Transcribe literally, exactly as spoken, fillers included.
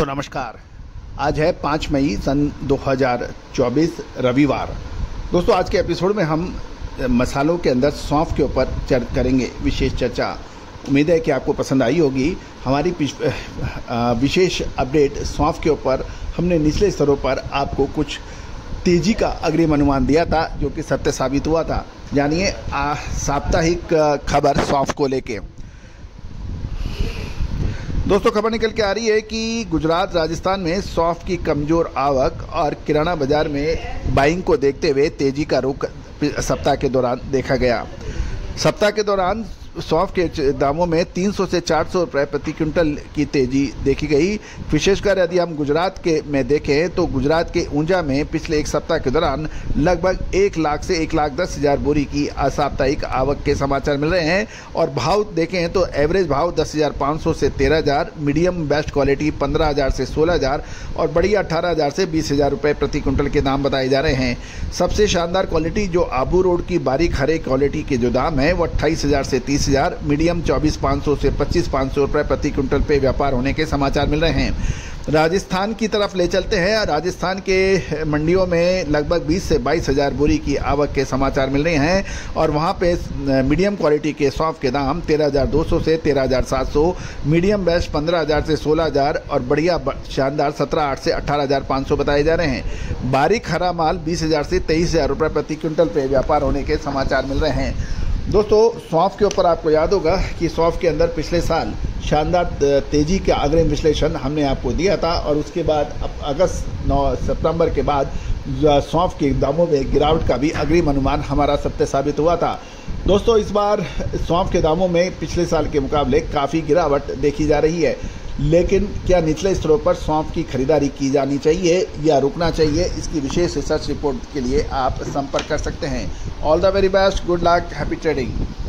दोस्तों नमस्कार। आज है पाँच मई सन दो हज़ार चौबीस रविवार। दोस्तों आज के एपिसोड में हम मसालों के अंदर सौंफ के ऊपर चर्चा करेंगे, विशेष चर्चा। उम्मीद है कि आपको पसंद आई होगी। हमारी विशेष अपडेट सौंफ के ऊपर हमने निचले स्तरों पर आपको कुछ तेजी का अग्रिम अनुमान दिया था, जो कि सत्य साबित हुआ था। जानिए साप्ताहिक खबर सौंफ को लेके। दोस्तों खबर निकल के आ रही है कि गुजरात राजस्थान में सौंफ की कमज़ोर आवक और किराना बाजार में बाइंग को देखते हुए तेजी का रुख सप्ताह के दौरान देखा गया। सप्ताह के दौरान सौंफ के दामों में तीन सौ से चार सौ रुपये प्रति क्विंटल की तेज़ी देखी गई। विशेषकर यदि हम गुजरात के में देखें तो गुजरात के ऊंझा में पिछले एक सप्ताह के दौरान लगभग एक लाख से एक लाख दस हज़ार बोरी की साप्ताहिक आवक के समाचार मिल रहे हैं। और भाव देखें तो एवरेज भाव दस हज़ार पाँच सौ से तेरह हज़ार, मीडियम बेस्ट क्वालिटी पंद्रह हज़ार से सोलह हज़ार और बढ़िया अठारह हज़ार से बीस हज़ार रुपये प्रति क्विंटल के दाम बताए जा रहे हैं। सबसे शानदार क्वालिटी जो आबू रोड की बारीक हरे क्वालिटी के जो दाम है वो अट्ठाईस हज़ार से तीस हज़ार, मीडियम चौबीस पाँच सौ से पच्चीस पाँच सौ रुपये प्रति क्विंटल पे व्यापार होने के समाचार मिल रहे हैं। राजस्थान की तरफ ले चलते हैं। राजस्थान के मंडियों में लगभग बीस से बाईस हज़ार बोरी की आवक के समाचार मिल रहे हैं और वहाँ पे मीडियम क्वालिटी के सौंफ के दाम तेरह हज़ार दो सौ से तेरह हज़ार सात सौ, मीडियम बेस्ट पंद्रह हज़ार से सोलह हज़ार और बढ़िया शानदार सत्रह आठ से अठारह हज़ार पाँच सौ बताए जा रहे हैं। बारीक हरा माल बीस हज़ार से तेईस हज़ार रुपये प्रति क्विंटल पे व्यापार होने के समाचार मिल रहे हैं। दोस्तों सौंफ के ऊपर आपको याद होगा कि सौंफ के अंदर पिछले साल शानदार तेजी का अग्रिम विश्लेषण हमने आपको दिया था और उसके बाद अगस्त नौ सितंबर के बाद सौंफ के दामों में गिरावट का भी अग्रिम अनुमान हमारा सत्य साबित हुआ था। दोस्तों इस बार सौंफ के दामों में पिछले साल के मुकाबले काफ़ी गिरावट देखी जा रही है, लेकिन क्या निचले स्तरों पर सौंफ की खरीदारी की जानी चाहिए या रुकना चाहिए, इसकी विशेष रिसर्च रिपोर्ट के लिए आप संपर्क कर सकते हैं। All the very best, good luck, happy trading.